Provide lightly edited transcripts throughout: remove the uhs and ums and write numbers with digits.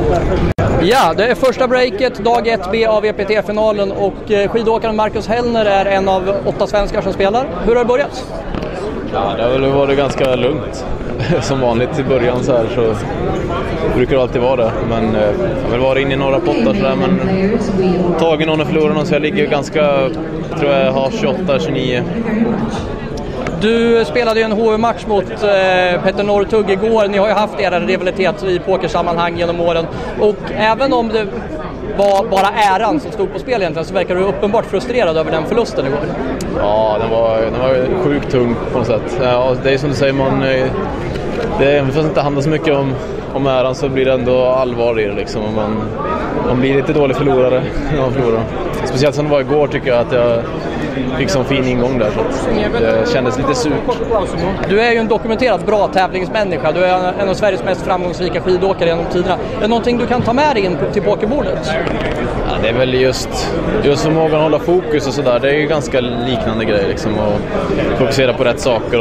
Ja, det är första breaket, dag 1B av VPT-finalen och skidåkaren Marcus Hellner är en av 8 svenskar som spelar. Hur har det börjat? Ja, det har väl varit ganska lugnt. Som vanligt i början så här så brukar det alltid vara det. Men jag har varit inne i några pottar sådär, men tagit någon och förlorat någon, så jag ligger ganska, tror jag har 28-29. Du spelade ju en HU-match mot Petter Norrtug igår. Ni har ju haft era rivalitet i pokersammanhang genom åren. Och även om det var bara äran som stod på spel egentligen, så verkar du uppenbart frustrerad över den förlusten igår. Ja, den var sjukt tung på något sätt. Ja, det är som du säger, det fast inte handlar så mycket om äran, så blir det ändå allvar i det liksom. Man blir lite dålig förlorare när man förlorar. Speciellt som det var igår tycker jag att jag fick sån fin ingång där, så att det kändes lite surt. Du är ju en dokumenterat bra tävlingsmänniska. Du är en av Sveriges mest framgångsrika skidåkare genom tiderna. Är det någonting du kan ta med dig in till pokerbordet? Ja, det är väl just förmågan att hålla fokus och sådär. Det är ju ganska liknande grejer liksom, och fokusera på rätt saker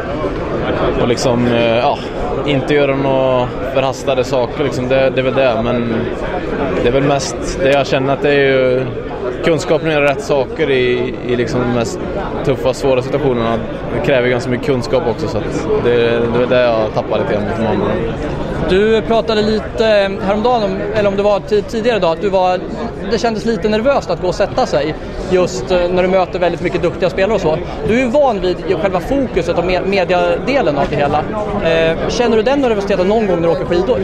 och liksom, inte göra några förhastade saker liksom. Det är väl det, men det är väl mest det jag känner att det är ju kunskapen att göra rätt saker i liksom de mest tuffa, svåra situationerna. Det kräver ganska mycket kunskap också, så att det är det jag tappar lite grann mot månaden. Du pratade lite häromdagen, eller om det var tidigare idag, att det kändes lite nervöst att gå och sätta sig just när du möter väldigt mycket duktiga spelare och så. Du är ju van vid själva fokuset och mediadelen av det hela. Känner du den nervositeten någon gång när du åker skidor?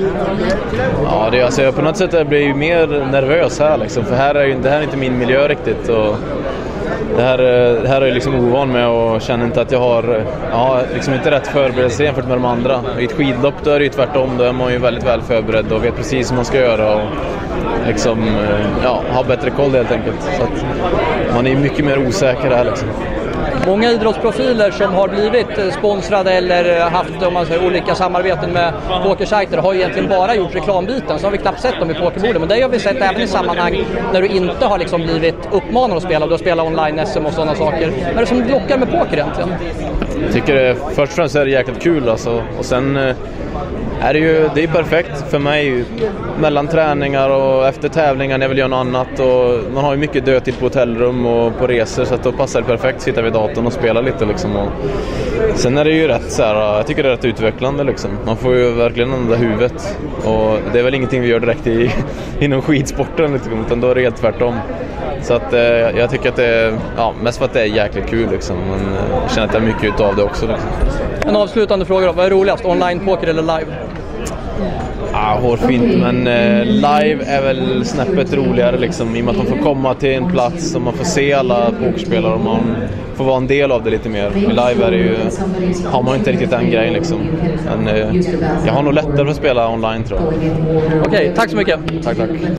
Ja, alltså, på något sätt jag blir ju mer nervös här liksom, för det här är inte min miljö riktigt, och det här är jag liksom ovan med och känner inte att jag har liksom inte rätt förberedelse jämfört med de andra. I ett skidlopp då är det ju tvärtom, då är man ju väldigt väl förberedd och vet precis hur man ska göra och liksom, ha bättre koll helt enkelt. Så att man är mycket mer osäker här liksom. Många idrottsprofiler som har blivit sponsrade eller haft olika samarbeten med pokersajter har egentligen bara gjort reklambiten, så har vi knappt sett dem i pokerbordet. Men det har vi sett även i sammanhang när du inte har liksom blivit uppmanad att spela, du har spelat online-SM och sådana saker. Vad är det som lockar med poker egentligen? Jag tycker först och främst är det jäkligt kul alltså. Och sen är det är perfekt för mig mellan träningar och efter tävlingar när jag vill göra något annat, och man har ju mycket dödtid på hotellrum och på resor, så att då passar det perfekt att sitta vid datorn och spela lite liksom. Och sen är det ju rätt så här, jag tycker det är rätt utvecklande liksom. Man får ju verkligen använda huvudet, och det är väl ingenting vi gör direkt inom skidsporten liksom, utan då är det helt tvärtom. Så att jag tycker att det är mest för att det är jäkligt kul liksom, men jag känner att det är mycket utav det också liksom. En avslutande fråga då, vad är roligast, online-poker eller live? Hårfint, men live är väl snäppet roligare liksom, i och med att man får komma till en plats och man får se alla pokerspelare och man får vara en del av det lite mer. Live är det ju, har man inte riktigt den grejen liksom. Men jag har nog lättare för att spela online, tror jag. Okej, tack så mycket. Tack.